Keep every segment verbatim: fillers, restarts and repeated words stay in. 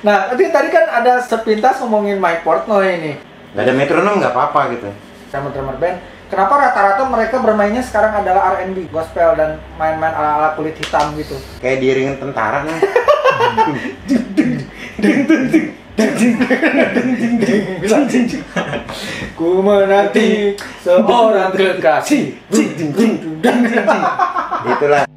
Nah, tapi tadi kan ada sepintas ngomongin Mike Portnoy ini. Gak ada metronom nggak apa-apa gitu. Drummer-drummer band, kenapa rata-rata mereka bermainnya sekarang adalah R and B, gospel, dan main-main ala-ala kulit hitam gitu? Kayak diiringin tentara nih. Ku menanti seorang kekasih. Itulah.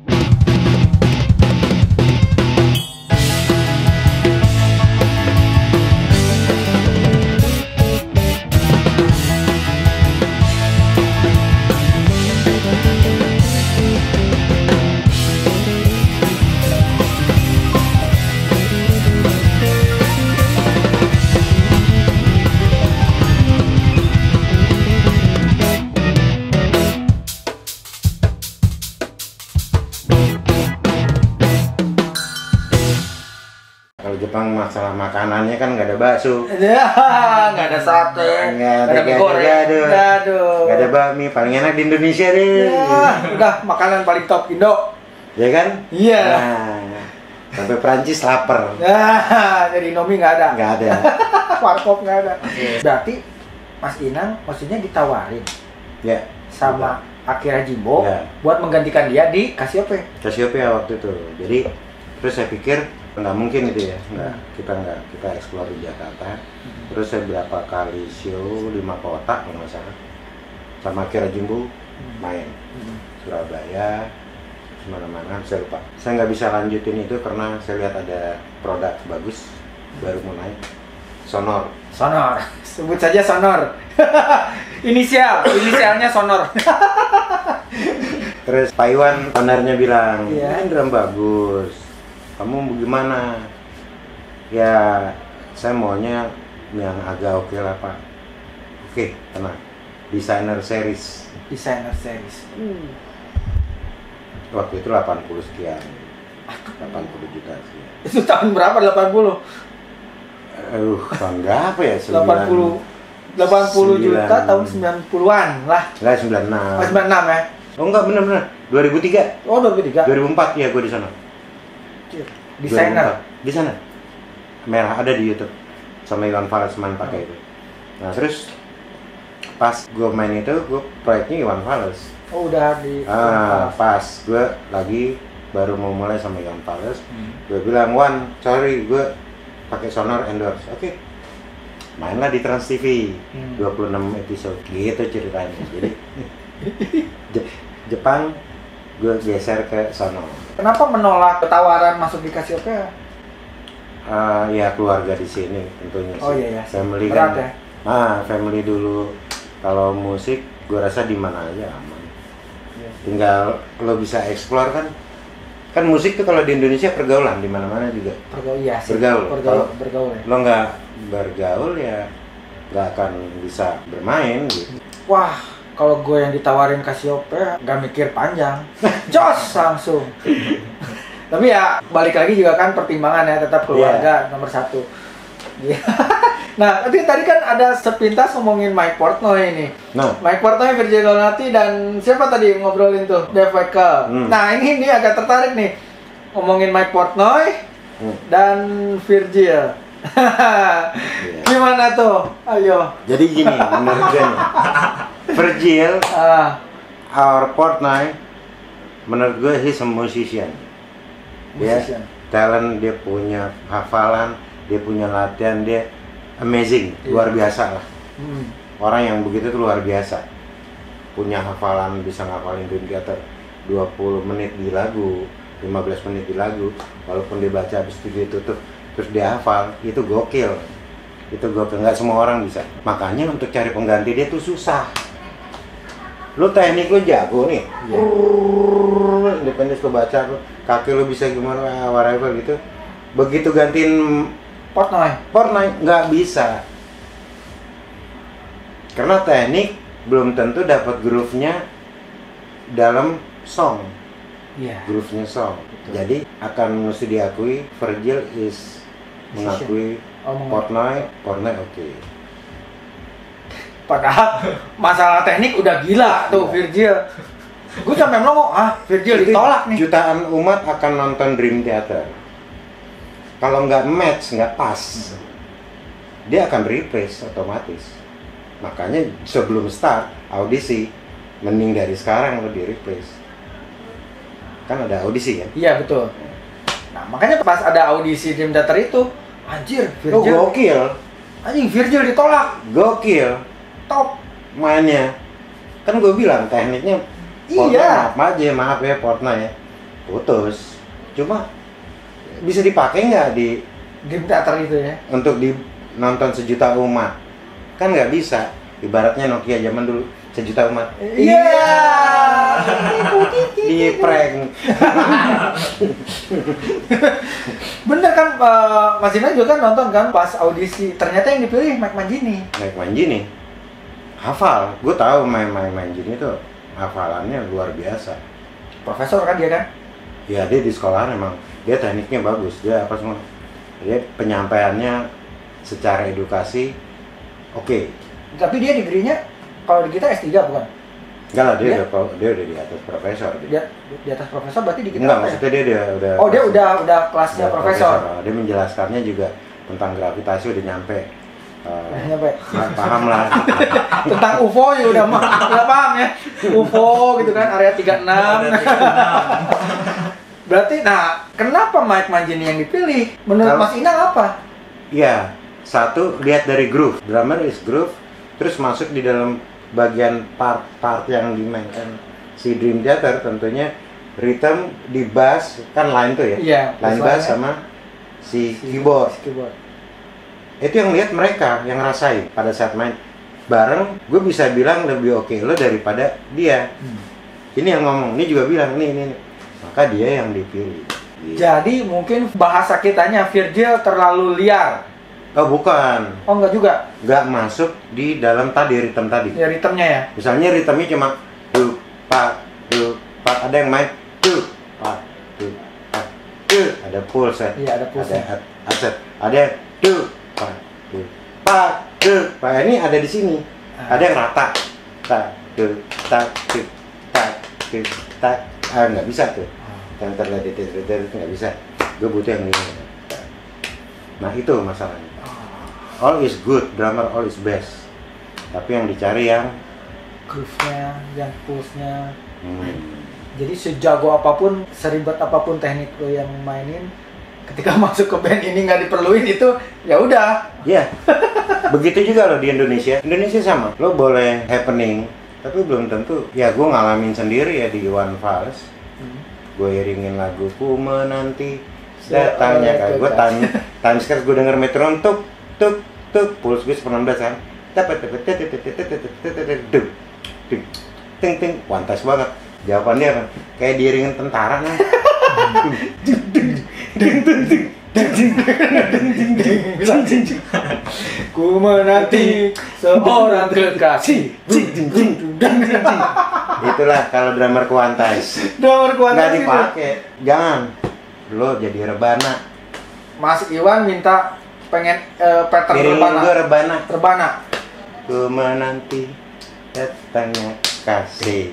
Kalau Jepang masalah makanannya kan nggak ada bakso, Ya, nggak ada sate, nggak ada nggak ada mie goreng, gado, gado. nggak ada bakmi. Paling enak di Indonesia deh. Ya, udah makanan paling top Indo. Ya kan? Iya. Nah, sampai Prancis lapar. Ya, jadi Indomie nggak ada. Nggak ada. Warkop nggak ada. Berarti Mas Inang maksudnya ditawarin Ya. sama Akira Jimbo Ya. buat menggantikan dia di Cassiope. Cassiopeia waktu itu. Jadi terus saya pikir nggak mungkin itu ya, nggak, kita nggak kita eksplor di Jakarta. Terus saya berapa kali show lima kota kalau nggak salah sama Akira Jimbo main Surabaya, mana-mana saya lupa. Saya nggak bisa lanjutin itu karena saya lihat ada produk bagus baru mau naik, Sonor. Sonor, sebut saja Sonor. Inisial, inisialnya Sonor. Terus Pak Iwan ownernya bilang, Iya. ini drum bagus, kamu mau gimana? Ya saya maunya yang agak oke lah Pak. Oke, tenang, designer series. Designer series. Uh. Waktu itu delapan puluh sekian, delapan puluh juta sih. Itu tahun berapa? delapan puluh? Uh, tahun berapa ya? delapan puluh delapan puluh juta tahun sembilan puluhan lah. Enggak, sembilan puluh enam. Oh, sembilan puluh enam ya? Oh enggak, bener-bener dua ribu tiga. Oh, dua ribu tiga. dua ribu empat ya gue di sana. Desainer. dua ribu empat. Di sana. Merah ada di YouTube. Sama Iwan Fals main pakai itu. Nah, terus pas gue main itu, gue proyeknya Iwan Fals. Oh, udah di Ah, pas gue lagi baru mau mulai sama Iwan Fals. Hmm. Gue bilang, "Wan, sorry, gue pakai Sonor endorse." Oke. Mainlah di Trans T V. Hmm. dua puluh enam episode gitu ceritanya. Jadi Je- Jepang gue geser ke Sonor. Kenapa menolak tawaran masuk di Cassiopeia? Uh, ya keluarga di sini tentunya sih. Oh iya ya. Family Berat kan. ya? Ah, family dulu. Kalau musik gue rasa di mana aja aman. Iya. Tinggal lo bisa explore kan. Kan musik tuh kalau di Indonesia pergaulan di mana-mana juga. Bergaul ya sih. Bergaul. Bergaul, Kalau- bergaul ya. Lo nggak bergaul ya nggak akan bisa bermain gitu. Wah, kalau gue yang ditawarin Cassiopeia nggak mikir panjang, jos langsung. Tapi ya balik lagi juga kan pertimbangan ya, tetap keluarga yeah. nomor satu. Nah, tapi tadi kan ada sepintas ngomongin Mike Portnoy ini. Nah, Mike Portnoy, Virgil Donati, dan siapa tadi ngobrolin tuh? Dave Weckl. Hmm. Nah, ini dia agak tertarik nih ngomongin Mike Portnoy hmm. dan Virgil. Yeah. Gimana tuh? Ayo. Jadi gini menurut gue nih, Virgil, Ah, our Portnoy, menurut gue he's a musician. Dia musician. talent, dia punya hafalan, dia punya latihan, dia amazing, Iya. luar biasa lah. Hmm. Orang yang begitu tuh luar biasa. Punya hafalan, bisa ngafalin Dream Theater dua puluh menit di lagu, lima belas menit di lagu. Walaupun dia baca habis T V tutup, terus dia hafal, itu gokil. Itu gokil, nggak semua orang bisa. Makanya untuk cari pengganti dia tuh susah. Lu teknik lu jago nih, Iya. independence lu baca, lu, kaki lu bisa gimana, whatever gitu. Begitu gantiin Portnoy. Portnoy nggak bisa, karena teknik belum tentu dapat groove-nya dalam song, Iya. groove-nya song. Betul. Jadi akan mesti diakui Virgil is mengakui Oh, mengakui. Portnoy, Portnoy oke. Padahal masalah teknik udah gila tuh Gila. Virgil. Gue sampai ngomong, ah Virgil Itu ditolak nih. Jutaan umat akan nonton Dream Theater. kalau nggak match, nggak pas, dia akan replace otomatis. Makanya sebelum start audisi, mending dari sekarang lo di replace. Kan ada audisi ya? Iya betul. Nah makanya pas ada audisi Dream Theater itu, anjir Lo Virgil, gokil, anjing Virgil ditolak, gokil, top. mainnya. Kan gue bilang tekniknya, Portnoy, Iya. maaf aja, maaf ya Portnoy ya, putus. Cuma bisa dipakai nggak di Dream Theater itu ya? untuk di nonton sejuta umat? Kan nggak bisa. Ibaratnya Nokia zaman dulu sejuta umat. Iya. Di prank. Bener kan, uh, Mas Ina juga kan nonton kan pas audisi, ternyata yang dipilih Mike Mangini. Mike Mangini hafal. Gue tahu main main Mangini itu hafalannya luar biasa. Profesor kan dia kan? Ya dia di sekolahan emang dia tekniknya bagus. Dia apa semua? Dia penyampaiannya secara edukasi oke. Okay. Tapi dia degree-nya kalau di kita S tiga bukan? Enggak lah, dia, Dia- udah dia udah di atas profesor dia. Dia di atas profesor berarti di kita Enggak, apa ya? maksudnya dia udah udah Oh dia kelas- udah udah kelasnya udah profesor. Dia menjelaskannya juga tentang gravitasi udah nyampe. Uh, Nyampe. paham lah. Tentang U F O ya udah mah udah paham ya. U F O gitu kan area tiga puluh enam. Berarti nah kenapa Mike Mangini yang dipilih? Menurut Kalau- Mas Inang apa? Iya, satu lihat dari groove, drummer is groove, terus masuk di dalam bagian part-part yang dimainkan si Dream Theater tentunya rhythm di bass kan line tuh ya, Iya. line bass sama si keyboard. Keyboard. Itu yang lihat mereka, yang ngerasain pada saat main bareng. Gue bisa bilang lebih oke lo daripada dia. Hmm. Ini yang ngomong, ini juga bilang ini ini, ini. Maka dia yang dipilih. Gitu. Jadi mungkin bahasa kitanya Virgil terlalu liar. Oh bukan, Oh enggak juga. nggak masuk di dalam tadi ritme tadi. Ya ritmenya ya. Misalnya ritmenya cuma du pak du pak, ada yang main du pak du pak du, ada pulse ya. Iya, ada pulse. Ada aset, ada yang du pak du pak du pak, ini ada di sini. Ah. Ada yang rata tak du tak du tak du tak, ah nggak bisa tuh. Yang terlihat di itu nggak bisa. Gue butuh yang ini. Nah itu masalahnya. All is good, drummer all is best. Tapi yang dicari yang Groove-nya, yang pulse-nya. hmm, Jadi sejago apapun, seribet apapun teknik lo yang mainin, ketika masuk ke band ini nggak diperluin itu, ya udah. ya, begitu juga loh di Indonesia. Indonesia sama. Lo boleh happening, tapi belum tentu. Ya gue ngalamin sendiri ya di Iwan Fals. Gue iringin laguku menanti datangnya kan. Gue time time sekarang gue denger metronom tuk tuk tuk, pulse gue sembilan belas kan. Dapat dapat dapat dapat dapat dapat ting ting, pantas banget. Jawabannya apa? Kayak diiringin tentara nih. Ku menanti seorang kekasih. Itulah kalau drummer kuantais. Nomor Nggak kuantas itu. dipakai. Jangan. Lo jadi rebana. Mas Iwan minta pengen eh, pattern Iringin terbana. gue rebana. Terbana. Ku menanti datangnya kasih.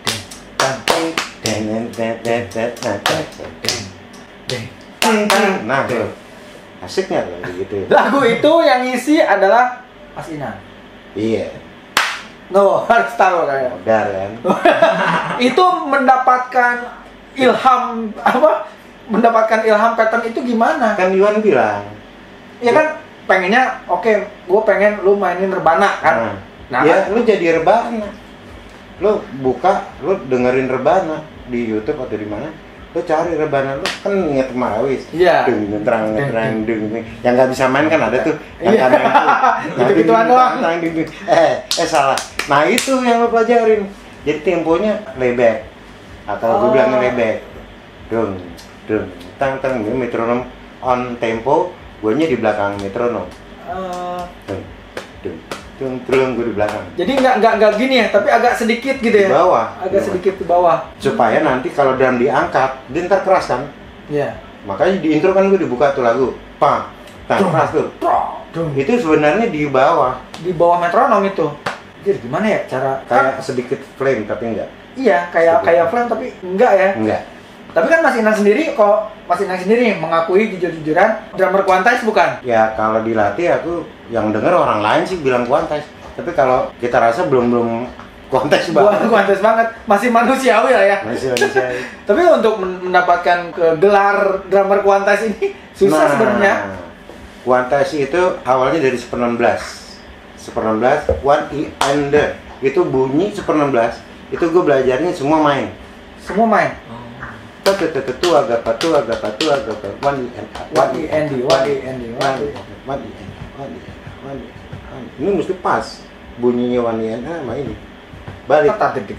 Nah, tuh. Asik nggak tuh gitu? Lagu itu yang isi adalah Mas Ina. Iya, No, harus tahu kayak. modar kan. Itu mendapatkan ilham apa? Mendapatkan ilham pattern itu gimana? Kan Iwan bilang. Ya kan pengennya oke, gue pengen lu mainin rebana kan. Nah, Nah, ya lu jadi rebana. Lu buka, lu dengerin rebana di YouTube atau di mana? Lu cari rebana, lu kan inget Marawis. Iya. Dung terang terang dung. Yang nggak bisa main kan ada tuh. Yang Iya. kadang tuh. Gitu-gituan doang. Terang, dung, dung. Eh, eh salah. Nah itu yang lu pelajarin. Jadi temponya layback. Atau gue Oh. bilang layback. Dung, dung, tang tang. Ini metronom on tempo. Guanya di belakang metronom. eh, Dung, dung, dung, dung. Gue di belakang. jadi nggak nggak nggak gini ya, tapi agak sedikit gitu Di ya. bawah. Agak Di bawah. sedikit ke bawah. Supaya nanti kalau drum diangkat, dia ntar keras kan. Iya. Makanya di intro kan gue dibuka tuh lagu, pang, tang keras tuh. Itu sebenarnya di bawah, Di bawah metronom itu. Jadi gimana ya cara? kayak sedikit flame tapi enggak, Iya, kayak Sedikit. kayak flame tapi enggak ya. enggak. Tapi kan Mas Inang sendiri, kok Mas Inang sendiri mengakui jujur-jujuran drummer Quantize bukan? Ya kalau dilatih aku yang denger orang lain sih bilang Quantize. Tapi kalau kita rasa belum belum Quantize banget. Quantize banget, masih manusiawi lah ya. Masih manusiawi. Tapi untuk mendapatkan ke gelar drummer Quantize ini susah nah, sebenarnya. Quantize itu awalnya dari Super enam belas. Super enam belas, One E and the itu bunyi Super enam belas. Itu gue belajarnya semua main. Semua main. Tuh tuh tuh tuh agak patu agak patu agak patu one e and one e and one e and one e one e one e one e ini mesti pas bunyinya one e and sama ini balik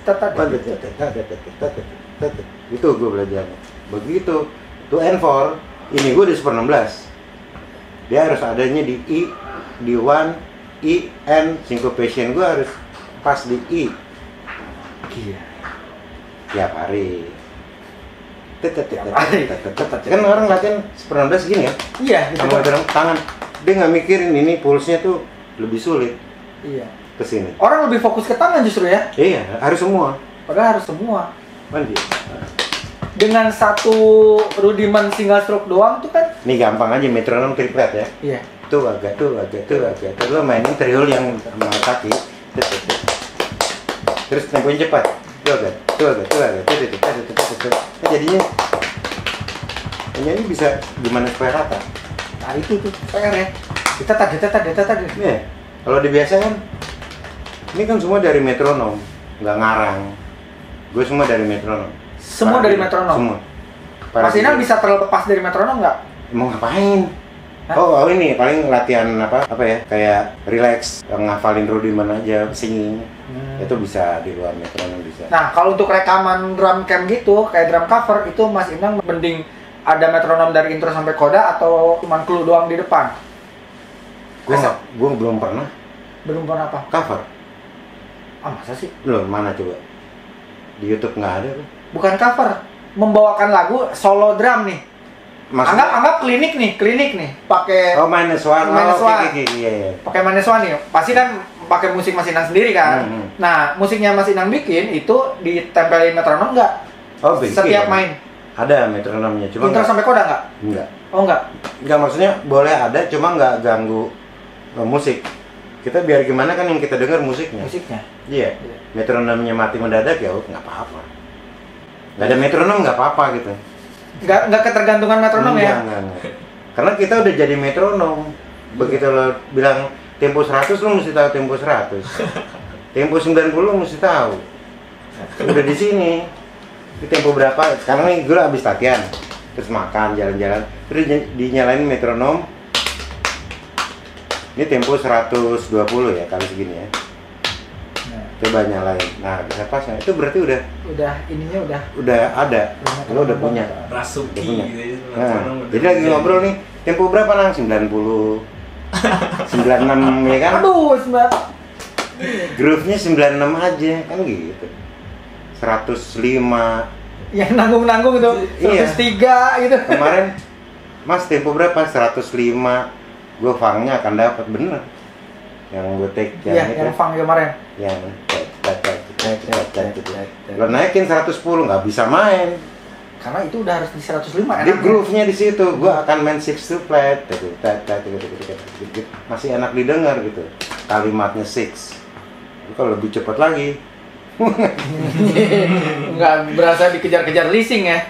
itu gue belajarnya begitu tuh N four ini gue di Super enam belas dia harus adanya di E di one E N syncopation gue harus pas di E iya tiap hari kan orang latihan Super enam belas gini ya? Iya, sama gerak tangan. Dia nggak mikirin ini pulsnya tuh lebih sulit. Iya. Kesini. Orang lebih fokus ke tangan justru ya? Iya, harus semua. Padahal harus semua. Mandi. Dengan satu rudimen single stroke doang tuh kan? Ini gampang aja metronom triplet ya. Iya. Tuh agak tuh agak tuh agak. Terus lo mainin triol yang sama kaki. Terus temponya cepat. Tuh agak, tuh agak, tuh agak, tuh tuh tuh tuh tuh tuh. Jadinya, ini bisa gimana supaya rata? Nah itu tuh P R ya. Kita tadi, kita tadi, kita tadi. Nih, kalau dibiasa kan, ini kan semua dari metronom, nggak ngarang. Gue semua dari metronom. Semua dari metronom. Semua. Mas Inang bisa terlepas dari metronom nggak? Mau ngapain? Hah? Oh, oh ini paling latihan apa apa ya kayak relax ngafalin rudimen aja singing hmm. Itu bisa di luar metronom bisa. Nah kalau untuk rekaman drum camp gitu kayak drum cover itu Mas Inang mending ada metronom dari intro sampai koda atau cuma clue doang di depan? Gue nggak, gue belum pernah. Belum pernah apa? Cover. Ah masa sih? Loh mana coba? Di YouTube nggak ada tuh. Bukan cover, membawakan lagu solo drum nih. Maksudnya? Anggap anggap klinik nih, klinik nih, pakai oh minus one, minus oh, one, okay, okay, yeah, yeah. pakai minus one nih, pasti kan pakai musik Mas Inang sendiri kan. Mm-hmm. Nah musiknya Mas Inang bikin itu ditempelin metronom nggak? Oh bikin. Setiap main. Ada metronomnya, cuma intro sampai koda nggak? Nggak. Oh nggak? Nggak maksudnya boleh ada, cuma nggak ganggu uh, musik. Kita biar gimana kan yang kita dengar musiknya. Musiknya. Iya. Yeah. Metronomnya mati mendadak ya, nggak apa-apa. Nggak ada metronom nggak apa-apa gitu. Nggak, nggak ketergantungan metronom enggak, ya? Enggak, enggak. Karena kita udah jadi metronom. Begitu lo bilang tempo seratus, lo mesti tahu tempo seratus. Tempo sembilan puluh lo mesti tahu. Udah di sini. Di tempo berapa? Sekarang nih gue habis latihan. Terus makan, jalan-jalan. Terus dinyalain metronom. Ini tempo seratus dua puluh ya, kali segini ya. Coba nyalain. Nah, bisa pas. Nah, itu berarti udah udah ininya udah udah ada. Lo udah punya. Rasuki udah punya. gitu. Nah, jadi lagi ngobrol nih, tempo berapa nang? sembilan puluh. sembilan puluh enam ya kan? Aduh, sembilan. Groove-nya sembilan puluh enam aja kan gitu. seratus lima. Yang nanggung-nanggung itu seratus tiga iya. Gitu. Kemarin Mas tempo berapa? seratus lima. Gue fangnya akan dapat bener. Yang gue take yang iya, itu. Yang fang kemarin. Yang lo naikin seratus sepuluh nggak bisa main karena itu udah harus di seratus lima di groove-nya di situ. Gue akan main six to flat masih enak didengar gitu kalimatnya six. Kalau lebih cepat lagi nggak berasa dikejar-kejar leasing ya.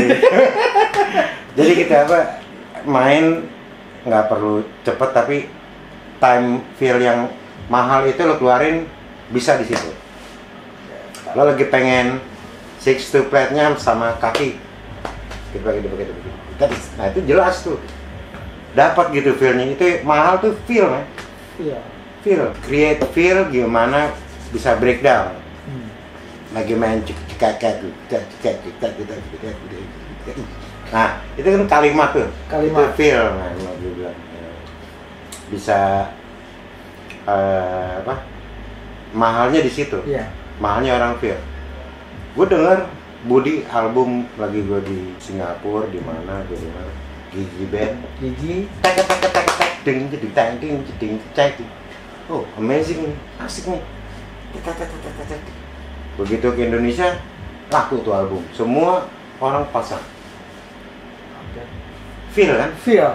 Jadi kita apa main nggak perlu cepet tapi time feel yang mahal itu lo keluarin bisa di situ. Lo lagi pengen six to plate-nya sama kaki gitu gitu gitu gitu. Nah itu jelas tuh dapat gitu feel-nya. Itu mahal tuh feel ya. Iya. Feel, create feel gimana bisa breakdown. Hmm. Lagi main cekak cekak cekak cekak cekak cekak. Nah itu kan kalimat tuh. Kalimat. Itu feel, nah gue bilang bisa uh, apa? Mahalnya di situ. Iya. Mahalnya orang feel. Gue denger Budi album lagi gue di Singapura di mana di mana Gigi Band. Gigi. Tak tak tak tak tak ding ding ding ding ding ding. Oh amazing nih, asik nih. Tak tak tak tak tak. Begitu ke Indonesia laku tuh album. Semua orang pasang. Oke. Feel kan? Feel.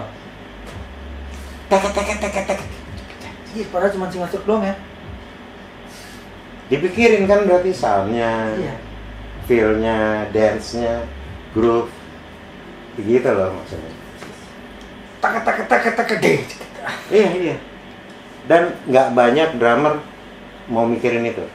Tek tek tek tek tek. Iya, padahal cuma single stroke doang ya. Dipikirin kan berarti soundnya, Iya. feel-nya, dance-nya, groove, begitu loh maksudnya. Tak tak tak tak deh. Iya iya. Dan nggak banyak drummer mau mikirin itu,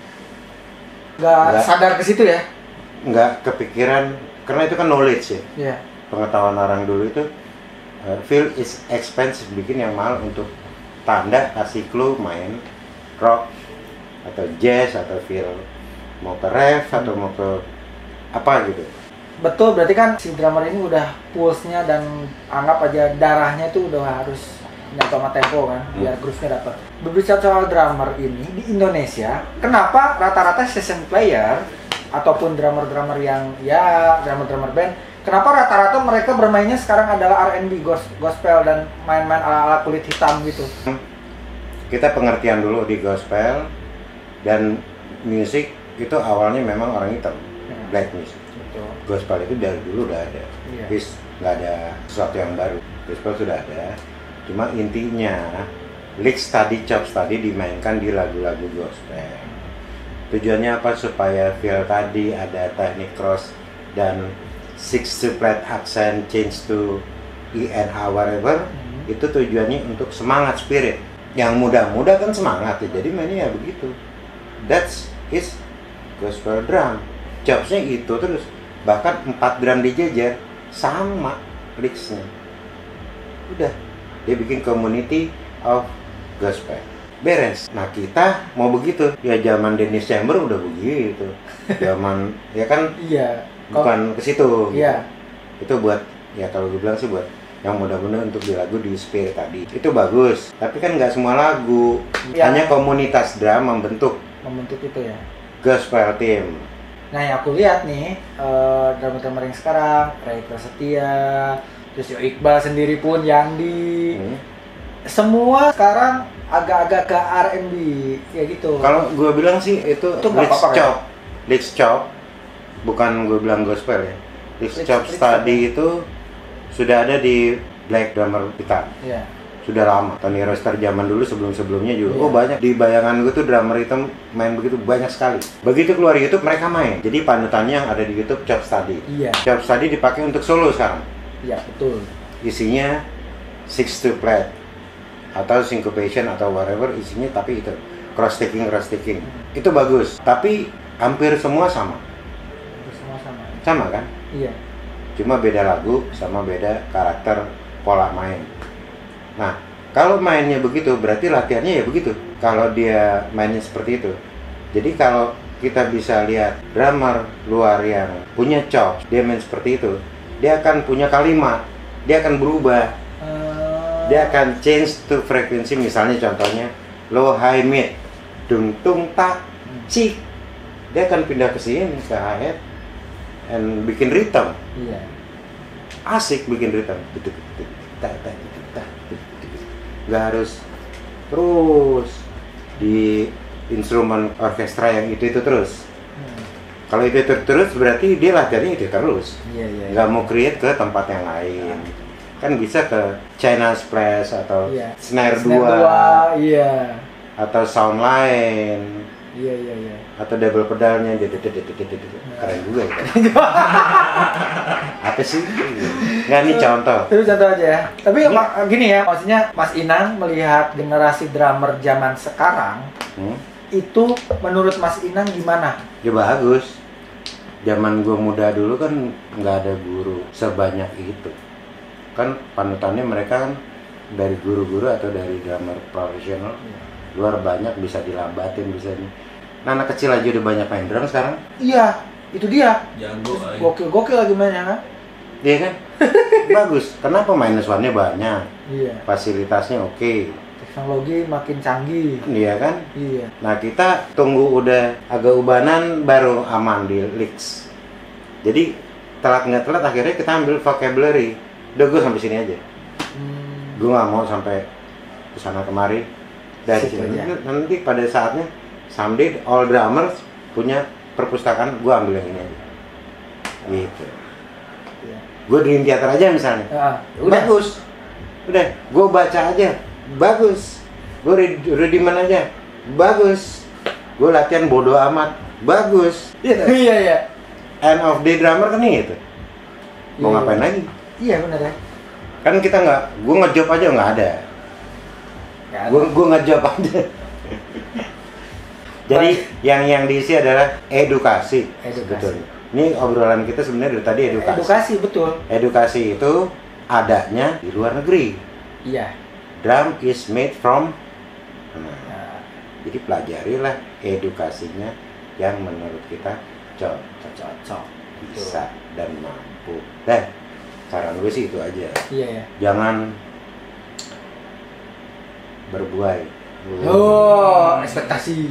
Nggak Nggak. sadar ke situ ya. nggak kepikiran karena itu kan knowledge ya. Iya. Pengetahuan orang dulu itu, uh, feel is expensive, bikin yang mahal untuk tanda kasih clue main rock atau jazz atau feel mau ke ref atau mau ke apa gitu. Betul, berarti kan si drummer ini udah pulse-nya dan anggap aja darahnya itu udah harus nyatu sama tempo kan, biar groove-nya dapat. Berbicara soal drummer ini di Indonesia, kenapa rata-rata session player ataupun drummer-drummer yang ya drummer-drummer band, kenapa rata-rata mereka bermainnya sekarang adalah R and B, gos- gospel dan main-main ala-ala kulit hitam gitu? Kita pengertian dulu di gospel dan musik itu awalnya memang orang hitam, Hmm. black music. Betul. Gospel itu dari dulu udah ada, Iya. bis nggak ada sesuatu yang baru. Gospel sudah ada, cuma intinya lick study, chop study dimainkan di lagu-lagu gospel. Tujuannya apa? Supaya feel tadi ada teknik cross dan six to flat accent change to E N A whatever. Hmm. Itu tujuannya untuk semangat spirit. Yang muda-muda kan semangat ya, jadi mainnya ya begitu. That's is gospel drum. Chopsnya itu terus, bahkan empat drum dijejer sama licksnya. Udah, dia bikin community of gospel. Beres. Nah kita mau begitu. Ya zaman Dennis Chamber udah begitu. Zaman ya kan Iya. Kalau- bukan ke situ. Iya. Itu buat ya kalau gue bilang sih buat yang mudah-mudah untuk di lagu di spirit tadi. Itu bagus. Tapi kan nggak semua lagu. Iya. Hanya komunitas drum membentuk Membentuk itu ya. gospel team. Nah yang aku lihat nih, eh, drummer-drummer yang sekarang, Ray Prasetya, terus Yo Iqbal sendiri pun, Yandi, Hmm. semua sekarang agak-agak ke R and B, kayak gitu. Kalau gue bilang sih itu Itu nggak Licks apa-apa, kan? Chop, Licks Chop, bukan gue bilang gospel ya. Licks Licks- Chop Licks Study Chop. itu sudah ada di Black Drummer Hitam. Iya. Sudah lama. Tony Roster zaman dulu sebelum-sebelumnya juga. Iya. Oh banyak di bayangan gue tuh drummer hitam main begitu banyak sekali. Begitu keluar YouTube mereka main. Jadi panutannya yang ada di YouTube Chop Study. Iya, Chop Study dipakai untuk solo sekarang. iya betul. Isinya six to flat atau syncopation atau whatever isinya, tapi itu cross sticking cross sticking itu bagus. Tapi hampir semua sama, Itu semua sama. sama kan? Iya. Cuma beda lagu sama beda karakter pola main. Nah, kalau mainnya begitu berarti latihannya ya begitu. Kalau dia mainnya seperti itu. Jadi kalau kita bisa lihat drummer luar yang punya chop, dia main seperti itu, dia akan punya kalimat, dia akan berubah, Eh, dia akan change to frekuensi. Misalnya contohnya low high mid, dung tung tak cik, dia akan pindah ke sini ke hi hat and bikin rhythm. Iya. Asik bikin rhythm. Nggak harus terus di instrumen orkestra yang itu itu terus. Hmm. Kalau itu itu terus berarti dia latihannya itu terus. Iya, iya. Nggak mau create ke tempat yang lain. Kan bisa ke China Splash atau Iya. snare Snare dua dua, iya. atau sound lain Iya, iya, iya. atau double pedalnya keren juga ya. Apa sih? Nggak, ini contoh. Itu contoh aja ya. Tapi Ini- mak- gini ya, maksudnya Mas Inang melihat generasi drummer zaman sekarang, Hmm? itu menurut Mas Inang gimana? Ya bagus. Zaman gue muda dulu kan nggak ada guru sebanyak itu. Kan panutannya mereka kan dari guru-guru atau dari drummer profesional. Luar banyak, bisa dilambatin, bisa ini. Nah, anak kecil aja udah banyak main drum sekarang. Iya, itu dia. Jago aja. Gokil-gokil lagi mainnya kan? Iya kan? Bagus. Kenapa minus one-nya banyak? Iya. Fasilitasnya oke. Teknologi makin canggih. Iya kan? Iya. Nah, kita tunggu udah agak ubanan baru aman di licks. Jadi telat nggak telat akhirnya kita ambil vocabulary. Udah gue sampai sini aja. Hmm. Gue nggak mau sampai kesana kemari. Dari Situ sini aja. nanti pada saatnya someday all drummers punya perpustakaan, gue ambil yang ini aja. Gitu. gue Dream Theater aja misalnya, Ah, udah. bagus. Udah, gue baca aja, bagus. Gue rediman aja, bagus. Gue latihan bodo amat, bagus. Iya iya. End of day drummer kan gitu. Mau Iya, ngapain iya. lagi? Iya benar ya. Kan kita nggak, gue ngejob aja nggak ada. Nggak ada. Gue gue ngejob aja. Jadi yang yang diisi adalah edukasi. Edukasi. Sebetulnya. Ini obrolan kita sebenarnya dari tadi edukasi. Edukasi betul. Edukasi itu adanya di luar negeri. Iya. Drum is made from. Nah, Nah, jadi pelajarilah edukasinya yang menurut kita cocok, cocok. bisa dan mampu. Dan saran gue sih itu aja. Iya ya. Jangan berbuai. Oh, ekspektasi.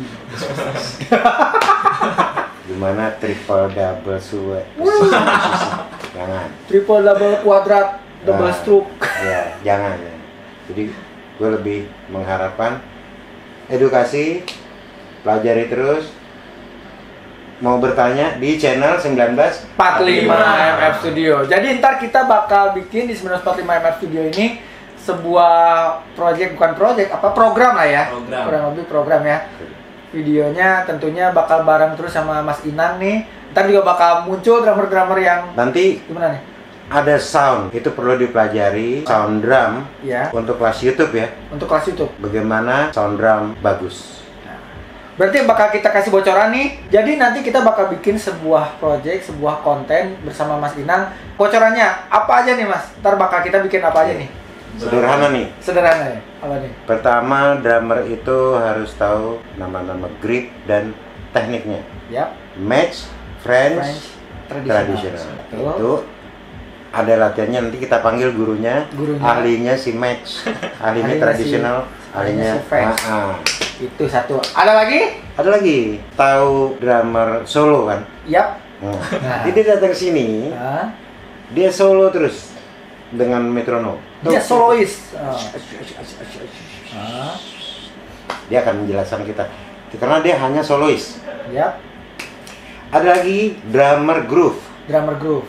Gimana triple double suwe? Jangan. Triple double kuadrat, double Nah, stroke. Ya, jangan ya. Jadi gue lebih mengharapkan edukasi, pelajari terus. Mau bertanya di channel sembilan belas empat puluh lima M F Studio. Jadi ntar kita bakal bikin di sembilan belas empat puluh lima M F Studio ini sebuah project, bukan project, apa program lah ya. Program. Kurang lebih program ya. Videonya tentunya bakal bareng terus sama Mas Inang nih. Ntar juga bakal muncul drummer-drummer yang Nanti gimana nih? ada sound, itu perlu dipelajari sound drum Ya, untuk kelas YouTube ya. untuk kelas YouTube. Bagaimana sound drum bagus. Berarti bakal kita kasih bocoran nih. Jadi nanti kita bakal bikin sebuah project, sebuah konten bersama Mas Inang. Bocorannya apa aja nih Mas? Ntar bakal kita bikin apa aja nih? Sederhana nih. Sederhana ya? Apa nih? Pertama, drummer itu harus tahu nama-nama grip dan tekniknya. Yap, Match, French, French, tradisional. Betul. Itu ada latihannya, nanti kita panggil gurunya. Gurunya. Ahlinya si match, ahlinya Ahlinya tradisional, si- ahlinya ahlinya si French. Ah, ah. Itu satu. Ada lagi? Ada lagi, tahu drummer solo kan? Yap. Nah. Nah. Jadi dia datang sini, Hah? dia solo terus dengan metronom. Dia Tuh. solois. Oh. Hah? Dia akan menjelaskan kita, karena dia hanya solois. Yap. Ada lagi drummer groove. Drummer groove.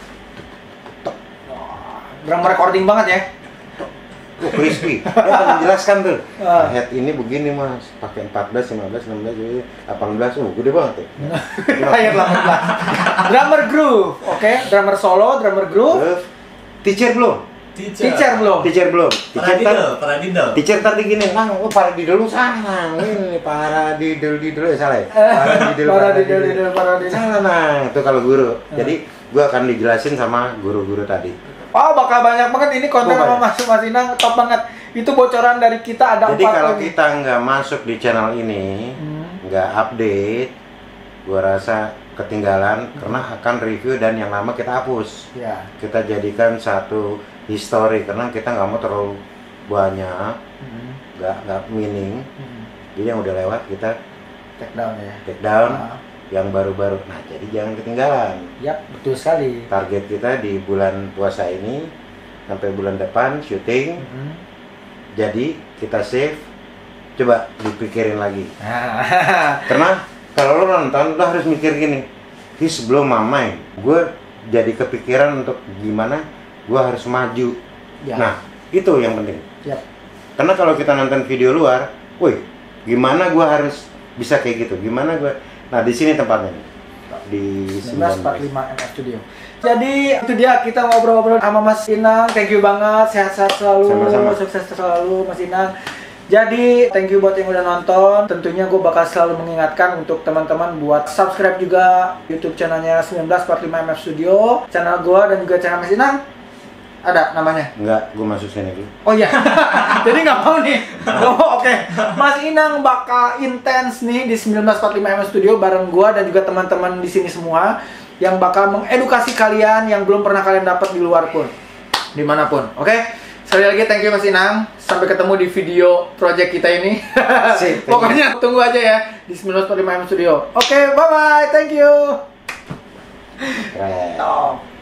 Wah, drummer recording banget ya. Oh, crispy. Dia akan menjelaskan tuh. Ah. Head ini begini mas, pakai empat belas, lima belas, enam belas, delapan belas. Oh, gede banget tuh. Ayat delapan belas. Drummer groove. Oke, drummer solo, drummer groove. Terus, teacher belum? Teacher. Teacher belum? Teacher belum? Teacher Paradiddle, tar- paradiddle. Teacher tadi gini, nah, oh paradiddle lu salah. Ini paradiddle diddle ya salah ya? Paradiddle, Paradiddle, diddle, paradiddle. Salah nah, itu kalau guru. Jadi gua akan dijelasin sama guru-guru tadi. Oh, bakal banyak banget ini konten Oh, sama banyak. Mas Mas Inang, top banget. Itu bocoran dari kita ada Jadi empat kalau lagi. kita nggak masuk di channel ini, Hmm. nggak update, gua rasa ketinggalan karena akan review dan yang lama kita hapus. Ya. Kita jadikan satu history karena kita nggak mau terlalu banyak, Hmm. nggak nggak meaning. Hmm. Jadi yang udah lewat kita Take down ya. take down, Ah, yang baru-baru. Nah jadi jangan ketinggalan. yap, betul sekali. Target kita di bulan puasa ini sampai bulan depan syuting. Hmm. Jadi kita save. Coba dipikirin lagi. Nah, Karena kalau lo nonton, lo harus mikir gini, this blow my mind. Gue jadi kepikiran untuk gimana gue harus maju. ya. Nah, itu yang penting. Yap. Karena kalau kita nonton video luar, woi, gimana gue harus bisa kayak gitu? Gimana gue? Nah, di sini tempatnya nih. Di sembilan belas empat puluh lima M F Studio. Jadi itu dia kita ngobrol-ngobrol sama Mas Inang. Thank you banget, sehat-sehat selalu, Sama-sama. sukses selalu Mas Inang. Jadi thank you buat yang udah nonton. Tentunya gue bakal selalu mengingatkan untuk teman-teman buat subscribe juga YouTube channelnya sembilan belas empat puluh lima M F Studio, channel gue dan juga channel Mas Inang. Ada namanya? Enggak, gue masuk sini dulu. Oh iya, jadi nggak mau nih. Oh, oke, Mas Inang bakal intens nih di sembilan belas empat puluh lima M Studio bareng gua dan juga teman-teman di sini semua yang bakal mengedukasi kalian yang belum pernah kalian dapat di luar pun, dimanapun. Oke, sekali lagi thank you Mas Inang. Sampai ketemu di video project kita ini. Sip, thank you. Pokoknya tunggu aja ya di sembilan belas empat puluh lima M Studio. Oke, bye bye, thank you. Keren. Top.